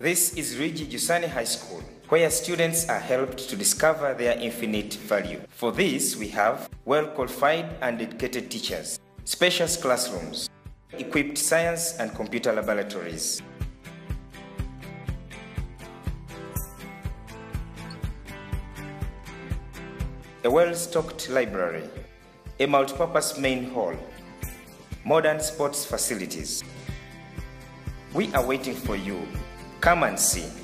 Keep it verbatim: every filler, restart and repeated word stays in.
This is Luigi Giussani High School, where students are helped to discover their infinite value. For this, we have well-qualified and dedicated teachers, spacious classrooms, equipped science and computer laboratories, a well-stocked library, a multipurpose main hall, modern sports facilities. We are waiting for you. Come and see.